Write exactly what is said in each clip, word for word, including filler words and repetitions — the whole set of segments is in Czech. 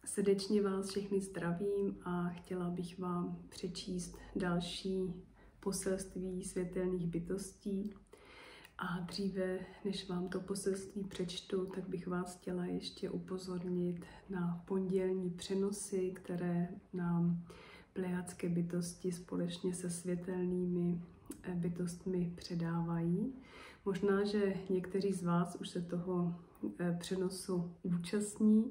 Srdečně vás všechny zdravím a chtěla bych vám přečíst další poselství světelných bytostí. A dříve, než vám to poselství přečtu, tak bych vás chtěla ještě upozornit na pondělní přenosy, které nám plejadské bytosti společně se světelnými bytostmi předávají. Možná, že někteří z vás už se toho přenosu účastní.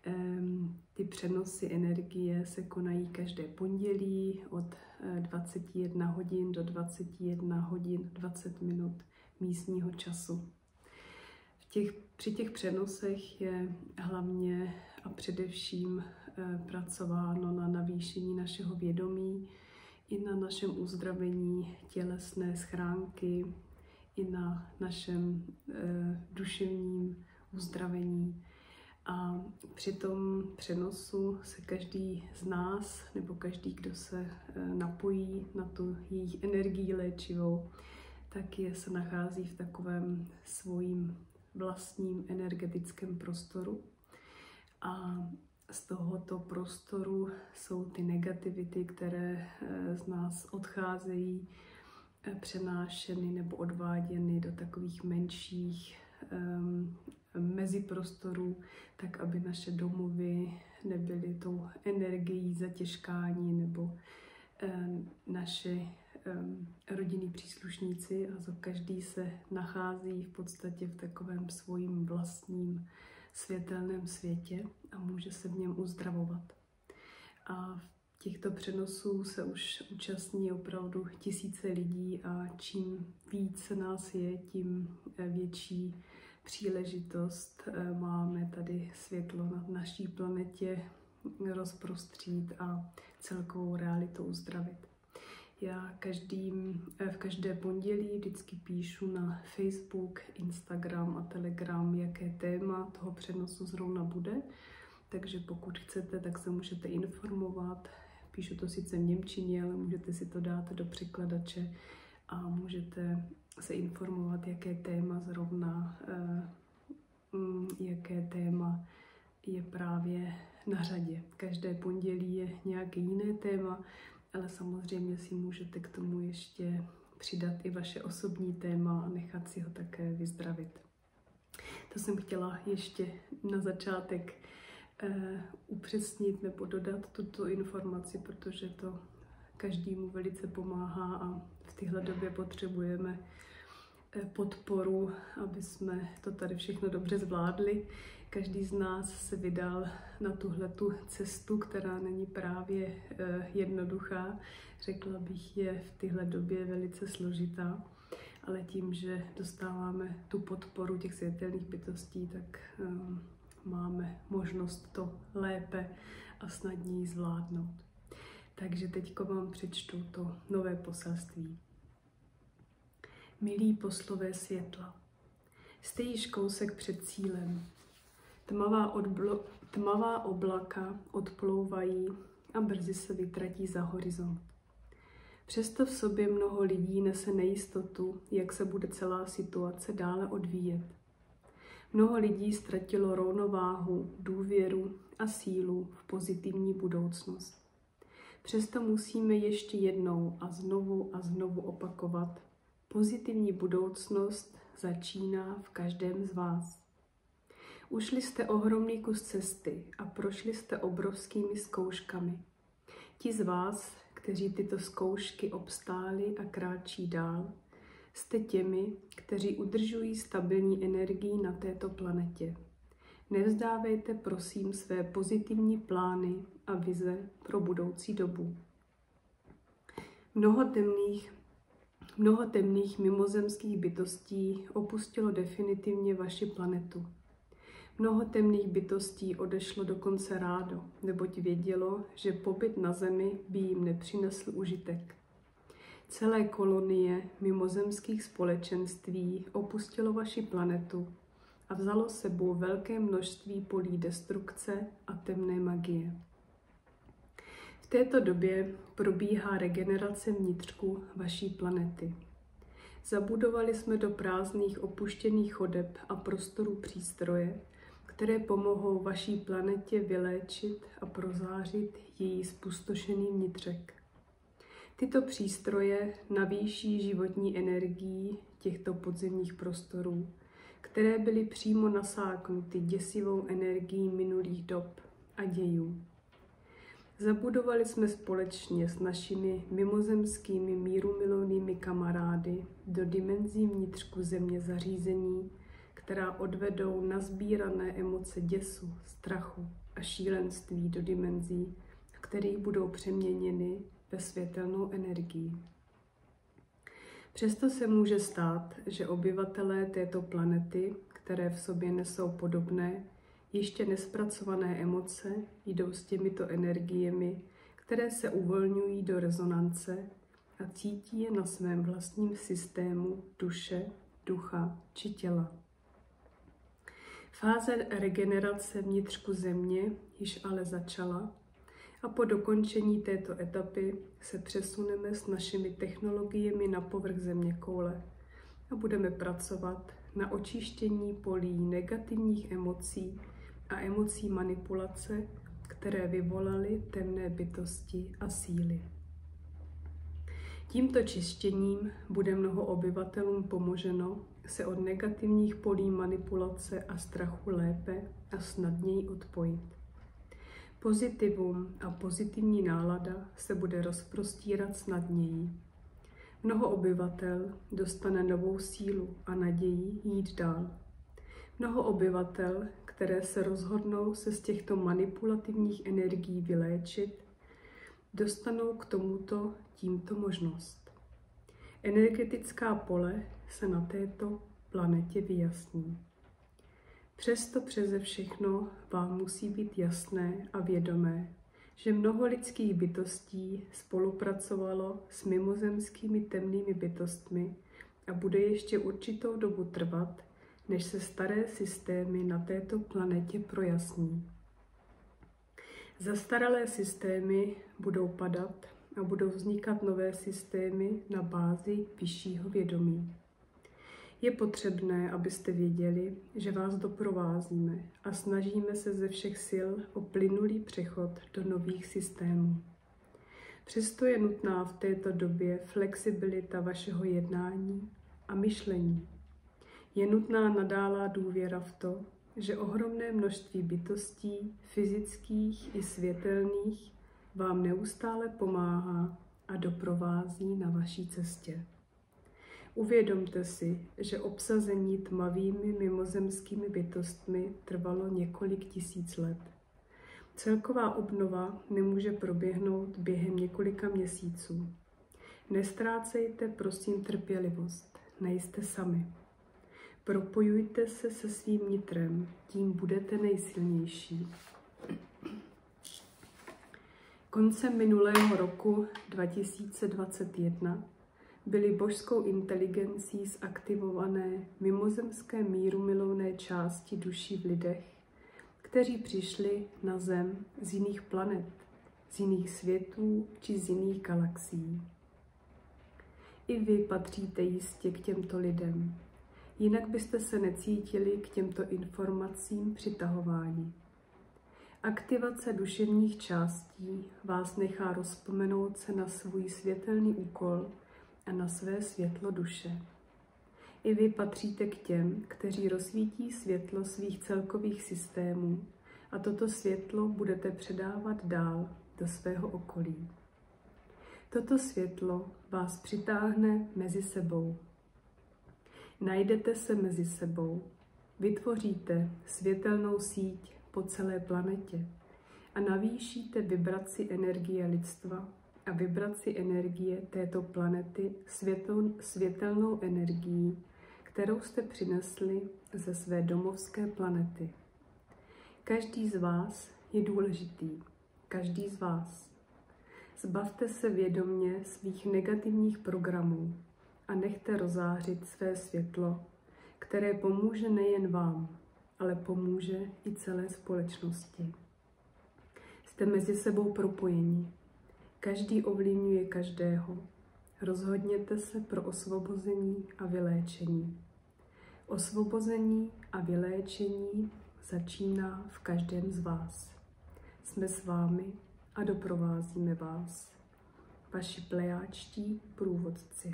Ty přenosy energie se konají každé pondělí od dvaceti jedné hodin do dvaceti jedné hodin dvacet minut místního času. V těch, při těch přenosech je hlavně a především pracováno na navýšení našeho vědomí, i na našem uzdravení tělesné schránky, i na našem e, duševním uzdravení. A při tom přenosu se každý z nás, nebo každý, kdo se e, napojí na tu jejich energii léčivou, tak je se nachází v takovém svým vlastním energetickém prostoru. A z tohoto prostoru jsou ty negativity, které z nás odcházejí, přenášeny nebo odváděny do takových menších um, meziprostorů, tak aby naše domovy nebyly tou energií zatěžkání, nebo um, naše um, rodinní příslušníci, a každý se nachází v podstatě v takovém svým vlastním světelném světě a může se v něm uzdravovat. A v těchto přenosů se už účastní opravdu tisíce lidí a čím více nás je, tím větší příležitost máme tady světlo na naší planetě rozprostřít a celkovou realitu uzdravit. Já každým, v každé pondělí vždycky píšu na Facebook, Instagram a Telegram, jaké téma toho přenosu zrovna bude. Takže pokud chcete, tak se můžete informovat. Píšu to sice v němčině, ale můžete si to dát do překladače a můžete se informovat, jaké téma zrovna, jaké téma je právě na řadě. Každé pondělí je nějaké jiné téma, ale samozřejmě si můžete k tomu ještě přidat i vaše osobní téma a nechat si ho také vyzdravit. To jsem chtěla ještě na začátek eh, upřesnit nebo dodat tuto informaci, protože to každému velice pomáhá a v téhle době potřebujeme eh, podporu, aby jsme to tady všechno dobře zvládli. Každý z nás se vydal na tuhletu cestu, která není právě eh, jednoduchá. Řekla bych, je v téhle době velice složitá, ale tím, že dostáváme tu podporu těch světelných bytostí, tak eh, máme možnost to lépe a snadněji zvládnout. Takže teď vám přečtu to nové poselství. Milí poslové světla, jste již kousek před cílem. Tmavá, odblo- tmavá oblaka odplouvají a brzy se vytratí za horizont. Přesto v sobě mnoho lidí nese nejistotu, jak se bude celá situace dále odvíjet. Mnoho lidí ztratilo rovnováhu, důvěru a sílu v pozitivní budoucnost. Přesto musíme ještě jednou a znovu a znovu opakovat. Pozitivní budoucnost začíná v každém z vás. Ušli jste ohromný kus cesty a prošli jste obrovskými zkouškami. Ti z vás, kteří tyto zkoušky obstáli a kráčí dál, jste těmi, kteří udržují stabilní energii na této planetě. Nevzdávejte prosím své pozitivní plány a vize pro budoucí dobu. Mnoho temných, mnoho temných mimozemských bytostí opustilo definitivně vaši planetu. Mnoho temných bytostí odešlo dokonce rádo, neboť vědělo, že pobyt na Zemi by jim nepřinesl užitek. Celé kolonie mimozemských společenství opustilo vaši planetu a vzalo s sebou velké množství polí destrukce a temné magie. V této době probíhá regenerace vnitřku vaší planety. Zabudovali jsme do prázdných opuštěných chodeb a prostorů přístroje, které pomohou vaší planetě vyléčit a prozářit její zpustošený vnitřek. Tyto přístroje navýší životní energii těchto podzemních prostorů, které byly přímo nasáknuty děsivou energií minulých dob a dějů. Zabudovali jsme společně s našimi mimozemskými mírumilovnými kamarády do dimenzí vnitřku země zařízení, která odvedou nazbírané emoce děsu, strachu a šílenství do dimenzí, v kterých budou přeměněny ve světelnou energii. Přesto se může stát, že obyvatelé této planety, které v sobě nesou podobné, ještě nespracované emoce, jdou s těmito energiemi, které se uvolňují do rezonance a cítí je na svém vlastním systému duše, ducha či těla. Fáze regenerace vnitřku země již ale začala a po dokončení této etapy se přesuneme s našimi technologiemi na povrch zeměkoule a budeme pracovat na očištění polí negativních emocí a emocí manipulace, které vyvolaly temné bytosti a síly. Tímto čištěním bude mnoho obyvatelům pomoženo se od negativních polí manipulace a strachu lépe a snadněji odpojit. Pozitivum a pozitivní nálada se bude rozprostírat snadněji. Mnoho obyvatel dostane novou sílu a naději jít dál. Mnoho obyvatel, které se rozhodnou se z těchto manipulativních energií vyléčit, dostanou k tomuto tímto možnost. Energetická pole se na této planetě vyjasní. Přesto přeze všechno vám musí být jasné a vědomé, že mnoho lidských bytostí spolupracovalo s mimozemskými temnými bytostmi a bude ještě určitou dobu trvat, než se staré systémy na této planetě projasní. Zastaralé systémy budou padat a budou vznikat nové systémy na bázi vyššího vědomí. Je potřebné, abyste věděli, že vás doprovázíme a snažíme se ze všech sil o plynulý přechod do nových systémů. Přesto je nutná v této době flexibilita vašeho jednání a myšlení. Je nutná nadálá důvěra v to, že ohromné množství bytostí, fyzických i světelných, vám neustále pomáhá a doprovází na vaší cestě. Uvědomte si, že obsazení tmavými mimozemskými bytostmi trvalo několik tisíc let. Celková obnova nemůže proběhnout během několika měsíců. Nestrácejte prosím trpělivost, nejste sami. Propojujte se se svým nitrem, tím budete nejsilnější. Koncem minulého roku dva tisíce dvacet jedna byly božskou inteligencí zaktivované mimozemské mírumilovné části duší v lidech, kteří přišli na Zem z jiných planet, z jiných světů či z jiných galaxií. I vy patříte jistě k těmto lidem, jinak byste se necítili k těmto informacím přitahováni. Aktivace duševních částí vás nechá rozpomenout se na svůj světelný úkol a na své světlo duše. I vy patříte k těm, kteří rozsvítí světlo svých celkových systémů a toto světlo budete předávat dál do svého okolí. Toto světlo vás přitáhne mezi sebou. Najdete se mezi sebou, vytvoříte světelnou síť po celé planetě a navýšíte vibraci energie lidstva a vibraci energie této planety světel, světelnou energií, kterou jste přinesli ze své domovské planety. Každý z vás je důležitý, každý z vás. Zbavte se vědomě svých negativních programů a nechte rozářit své světlo, které pomůže nejen vám, ale pomůže i celé společnosti. Jste mezi sebou propojeni. Každý ovlivňuje každého. Rozhodněte se pro osvobození a vyléčení. Osvobození a vyléčení začíná v každém z vás. Jsme s vámi a doprovázíme vás, vaši plejáčtí průvodci.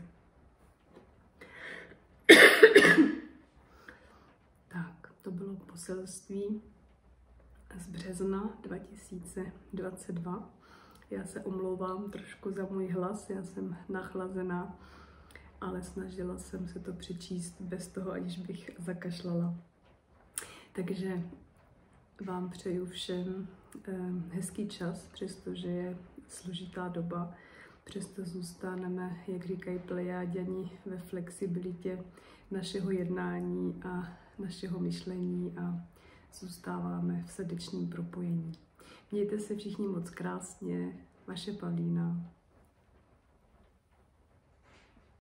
Tak, to bylo poselství z března dva tisíce dvacet dva. Já se omlouvám trošku za můj hlas, já jsem nachlazená, ale snažila jsem se to přečíst bez toho, aniž bych zakašlala. Takže vám přeju všem hezký čas, přestože je složitá doba, přesto zůstaneme, jak říkají plejáďani, ve flexibilitě našeho jednání a našeho myšlení a zůstáváme v srdečném propojení. Mějte se všichni moc krásně, vaše Pavlína.